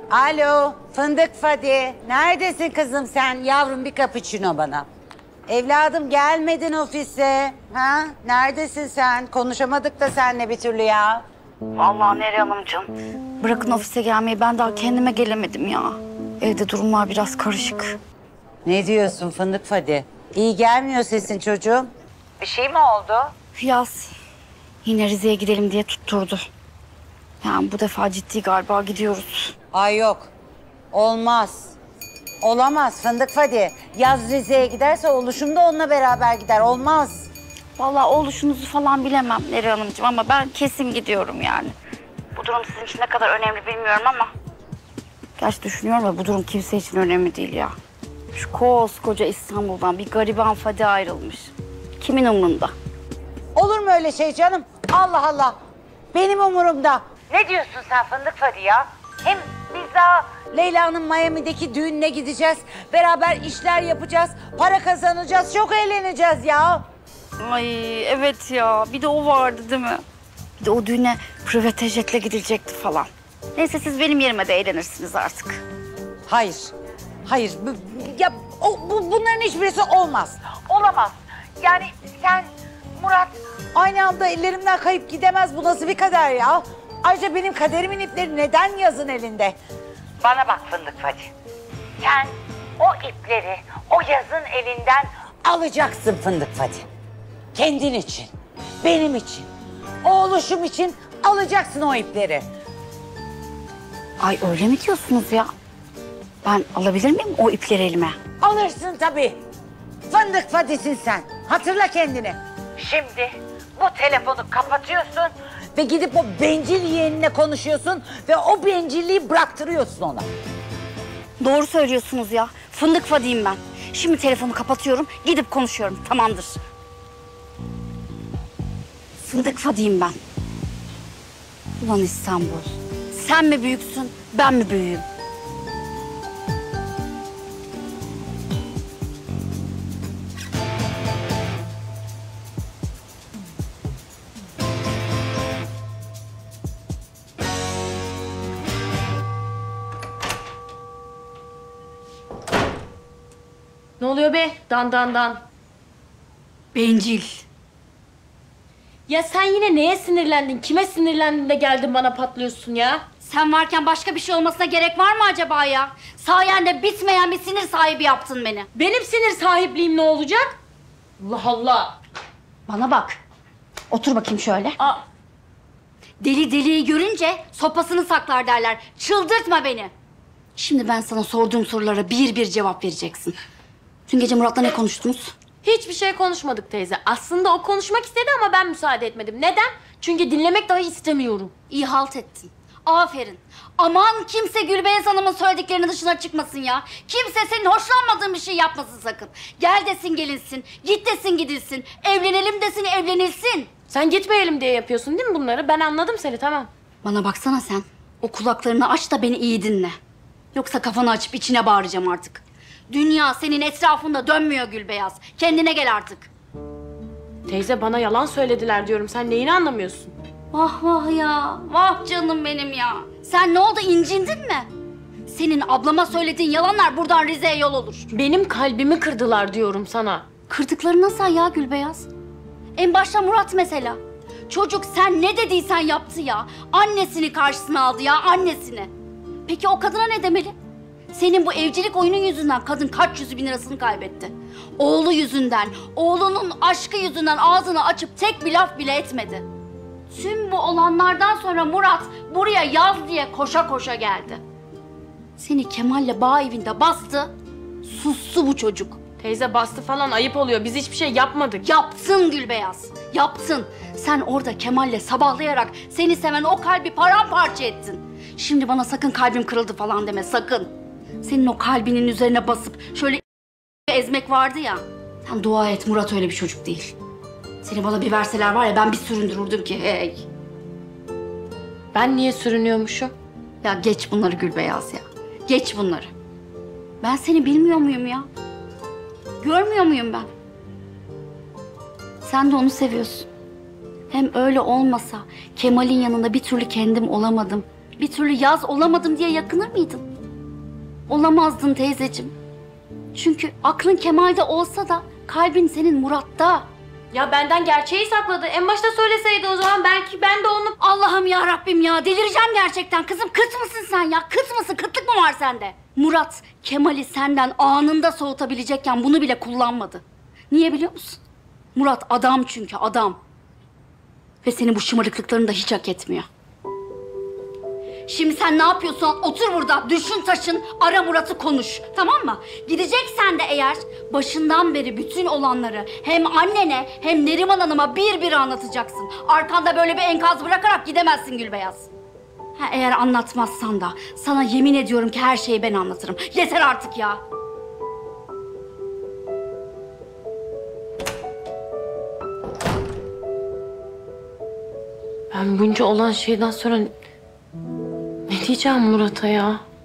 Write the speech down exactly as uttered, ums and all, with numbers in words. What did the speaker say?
Alo, Fındık Fadi. Neredesin kızım sen? Yavrum bir cappuccino bana. Evladım gelmedin ofise. Ha? Neredesin sen? Konuşamadık da seninle bir türlü ya. Vallahi Neriy Hanımcığım. Bırakın ofise gelmeyi, ben daha kendime gelemedim ya. Evde durumlar biraz karışık. Ne diyorsun Fındık Fadi? İyi gelmiyor sesin çocuğum. Bir şey mi oldu? Yaz yine Rize'ye gidelim diye tutturdu. Yani bu defa ciddi galiba, gidiyoruz. Ay yok. Olmaz. Olamaz Fındık Fadi. Yaz Rize'ye giderse oluşum da onunla beraber gider. Olmaz. Vallahi oluşunuzu falan bilemem Neriy Hanımcığım ama ben kesin gidiyorum yani. Bu durum sizin için ne kadar önemli bilmiyorum ama... Gerçi düşünüyorum da bu durum kimse için önemli değil ya. Şu koskoca İstanbul'dan bir gariban Fadi ayrılmış. Kimin umrunda? Olur mu öyle şey canım? Allah Allah. Benim umurumda. Ne diyorsun sen Fındık Fadi ya? Hem biz daha Leyla'nın Miami'deki düğününe gideceğiz. Beraber işler yapacağız. Para kazanacağız. Çok eğleneceğiz ya. Ay evet ya, bir de o vardı değil mi? Bir de o düğüne private jetle gidilecekti falan. Neyse siz benim yerime de eğlenirsiniz artık. Hayır. Hayır. Bu, ya o, bu, bunların hiçbirisi olmaz. Olamaz. Yani sen, Murat aynı anda ellerimden kayıp gidemez. Bu nasıl bir kader ya? Ayrıca benim kaderimin ipleri neden yazın elinde? Bana bak Fındık Fadi. Sen o ipleri o yazın elinden alacaksın Fındık Fadi. Kendin için, benim için, oğluşum için alacaksın o ipleri. Ay öyle mi diyorsunuz ya? Ben alabilir miyim o ipleri elime? Alırsın tabii. Fındık Fadi'sin sen. Hatırla kendini. Şimdi bu telefonu kapatıyorsun ve gidip o bencil yeğenine konuşuyorsun ve o bencilliği bıraktırıyorsun ona. Doğru söylüyorsunuz ya. Fındık Fadi'yim ben. Şimdi telefonu kapatıyorum, gidip konuşuyorum. Tamamdır. Fındık Fadi'yim ben. Ulan İstanbul. Sen mi büyüksün, ben mi büyüğüm? Ne oluyor be? Dan dan dan. Bencil. Ya sen yine neye sinirlendin? Kime sinirlendin de geldin bana patlıyorsun ya? Sen varken başka bir şey olmasına gerek var mı acaba ya? Sayende bitmeyen bir sinir sahibi yaptın beni. Benim sinir sahipliğim ne olacak? Allah Allah. Bana bak. Otur bakayım şöyle. Aa, Deli deliyi görünce sopasını saklar derler. Çıldırtma beni. Şimdi ben sana sorduğum sorulara bir bir cevap vereceksin. Dün gece Murat'la ne konuştunuz? hiçbir şey konuşmadık teyze. Aslında o konuşmak istedi ama ben müsaade etmedim. Neden? Çünkü dinlemek dahi istemiyorum. İyi halt ettin. Aferin. Aman kimse Gülbeyaz Hanım'ın söylediklerinin dışına çıkmasın ya. Kimse senin hoşlanmadığın bir şey yapmasın sakın. Gel desin gelinsin, git desin gidilsin, evlenelim desin evlenilsin. Sen gitmeyelim diye yapıyorsun değil mi bunları? Ben anladım seni, tamam. Bana baksana sen. O kulaklarını aç da beni iyi dinle. Yoksa kafanı açıp içine bağıracağım artık. Dünya senin etrafında dönmüyor Gülbeyaz. Kendine gel artık. Teyze bana yalan söylediler diyorum. Sen neyini anlamıyorsun? Vah vah ya. Vah canım benim ya. Sen ne oldu, incindin mi? Senin ablama söylediğin yalanlar buradan Rize'ye yol olur. Benim kalbimi kırdılar diyorum sana. Kırdıkları nasıl ya Gülbeyaz? En başta Murat mesela. Çocuk sen ne dediysen yaptı ya. Annesini karşısına aldı ya, annesini. Peki o kadına ne demeli? Senin bu evcilik oyunun yüzünden kadın kaç yüzü bin lirasını kaybetti. Oğlu yüzünden, oğlunun aşkı yüzünden ağzını açıp tek bir laf bile etmedi. Tüm bu olanlardan sonra Murat buraya yaz diye koşa koşa geldi. Seni Kemal'le bağ evinde bastı, sustu bu çocuk. Teyze bastı falan, ayıp oluyor. Biz hiçbir şey yapmadık. Yaptın Gülbeyaz, yaptın. Sen orada Kemal'le sabahlayarak seni seven o kalbi paramparça ettin. Şimdi bana sakın kalbim kırıldı falan deme, sakın. Senin o kalbinin üzerine basıp şöyle ezmek vardı ya. Sen dua et, Murat öyle bir çocuk değil. Seni bana bir verseler var ya, ben bir süründürürdüm ki hey. Ben niye sürünüyormuşum? Ya geç bunları Gülbeyaz ya. Geç bunları. Ben seni bilmiyor muyum ya? Görmüyor muyum ben? Sen de onu seviyorsun. Hem öyle olmasa Kemal'in yanında bir türlü kendim olamadım. bir türlü yaz olamadım diye yakınır mıydın? Olamazdın teyzeciğim. Çünkü aklın Kemal'de olsa da kalbin senin Murat'ta. Ya benden gerçeği sakladı. En başta söyleseydi o zaman belki ben de onu... Allah'ım ya Rabbim ya, delireceğim gerçekten. Kızım kıt mısın sen ya? Kıt mısın? Kıtlık mı var sende? Murat Kemal'i senden anında soğutabilecekken bunu bile kullanmadı. Niye biliyor musun? Murat adam çünkü adam. Ve senin bu şımarıklıklarını da hiç hak etmiyor. Şimdi sen ne yapıyorsun? Otur burada, düşün taşın, ara Murat'ı konuş. Tamam mı? Gideceksen de eğer başından beri bütün olanları hem annene hem Neriman Hanım'a bir bir anlatacaksın. Arkanda böyle bir enkaz bırakarak gidemezsin Gülbeyaz. Ha, eğer anlatmazsan da sana yemin ediyorum ki her şeyi ben anlatırım. Yeter artık ya. Ben bunca olan şeyden sonra ne diyeceğim Murat'a ya?